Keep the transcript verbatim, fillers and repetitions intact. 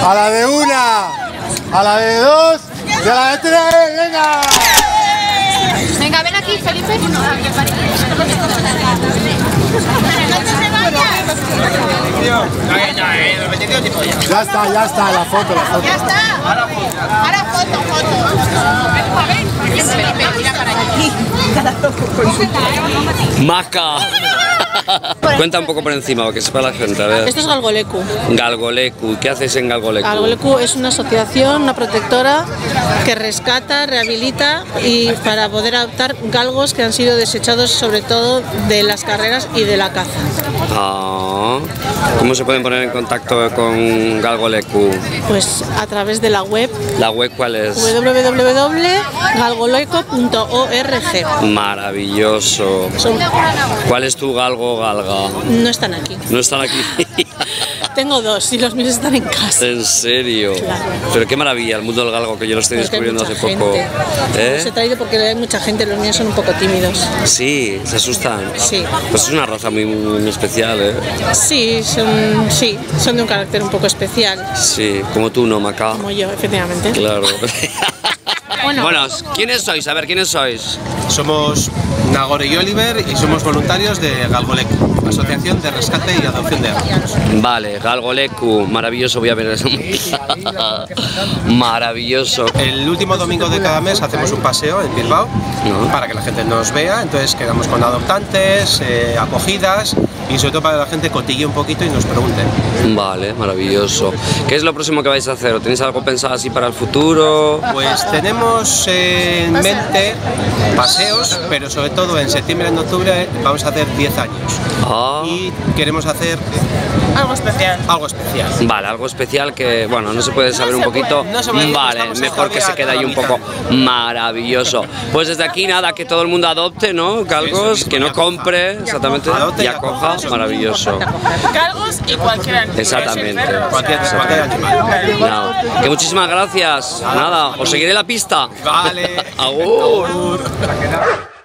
A la de una, a la de dos y a la de tres, venga. Venga, ven aquí, Felipe. Ya está, ya está, la foto, la foto. Ya está. Ahora foto. Ahora foto, foto. Ven, Felipe, mira para allí. ¡Maca! Cuenta un poco por encima, que sepa la gente. A ver. Esto es Galgoleku. Galgoleku. ¿Qué hacéis en Galgoleku? Galgoleku es una asociación, una protectora que rescata, rehabilita y para poder adoptar galgos que han sido desechados sobre todo de las carreras y de la caza. Ah, ¿cómo se pueden poner en contacto con Galgoleku? Pues a través de la web ¿La web cuál es? w w w punto galgoleku punto org. Maravilloso. Son- ¿Cuál es tu galgo galga? No están aquí. ¿No están aquí? Tengo dos y los míos están en casa. ¿En serio? Claro. Pero qué maravilla el mundo del galgo, que yo lo estoy Porque hay descubriendo mucha hace poco. gente. Los he ¿Eh? traído porque hay mucha gente, los míos son un poco tímidos. Sí, se asustan. Sí. Pues es una raza muy, muy especial, ¿eh? Sí, son, sí, son de un carácter un poco especial, Sí, como tú, ¿no, Maca? como yo, efectivamente. Claro. Bueno, Bueno, ¿quiénes sois? A ver, ¿quiénes sois? Somos Nagore y Oliver y somos voluntarios de Galgoleku, Asociación de Rescate y Adopción de Galgos. Vale, Galgoleku, maravilloso, voy a ver eso. Maravilloso. El último domingo de cada mes hacemos un paseo en Bilbao ¿No? para que la gente nos vea, entonces quedamos con adoptantes, eh, acogidas y sobre todo para que la gente cotille un poquito y nos pregunte. Vale, maravilloso. ¿Qué es lo próximo que vais a hacer? ¿O tenéis algo pensado así para el futuro? Pues tenemos eh, en mente paseos, pero sobre todo en septiembre y en octubre vamos a hacer diez años Ah, y queremos hacer algo especial. algo especial. vale, algo especial que, bueno, no se puede saber un poquito. No se puede, Vale, estamos mejor que se quede ahí un poco maravilloso. Pues desde aquí nada, que todo el mundo adopte, ¿no? Galgos, Eso, que no compre, exactamente, Adopte y y acoja, acoja. maravilloso. Cargos y cualquier animal. Exactamente. Cualquier, cualquier animal. Nada, que muchísimas gracias. Nada, os seguiré la pista. Vale. Agur.